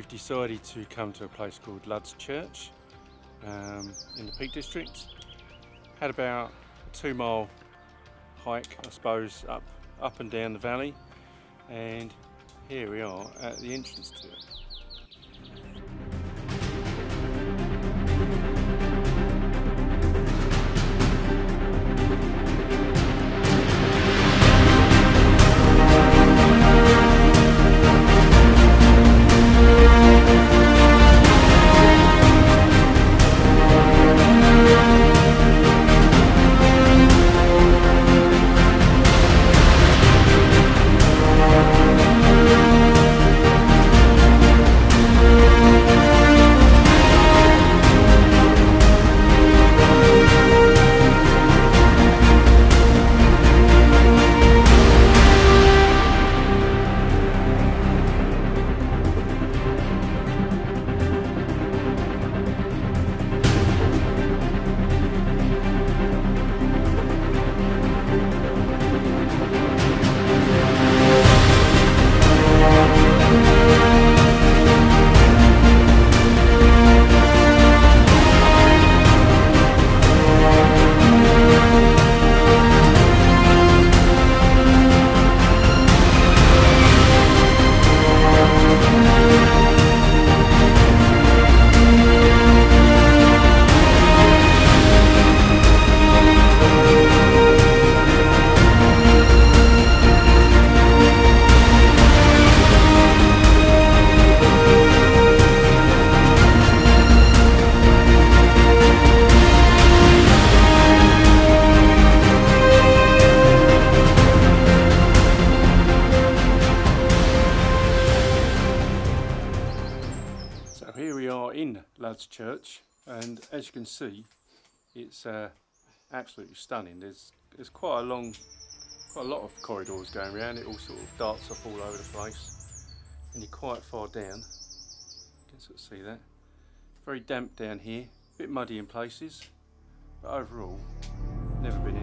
we've decided to come to a place called Luds Church in the Peak District. Had about a 2-mile hike, I suppose, up and down the valley, and here we are at the entrance to it. Here we are in Luds Church, and as you can see, it's absolutely stunning. There's quite a lot of corridors going around. It all sort of darts off all over the place, and you're quite far down. You can sort of see that. Very damp down here, a bit muddy in places, but overall, never been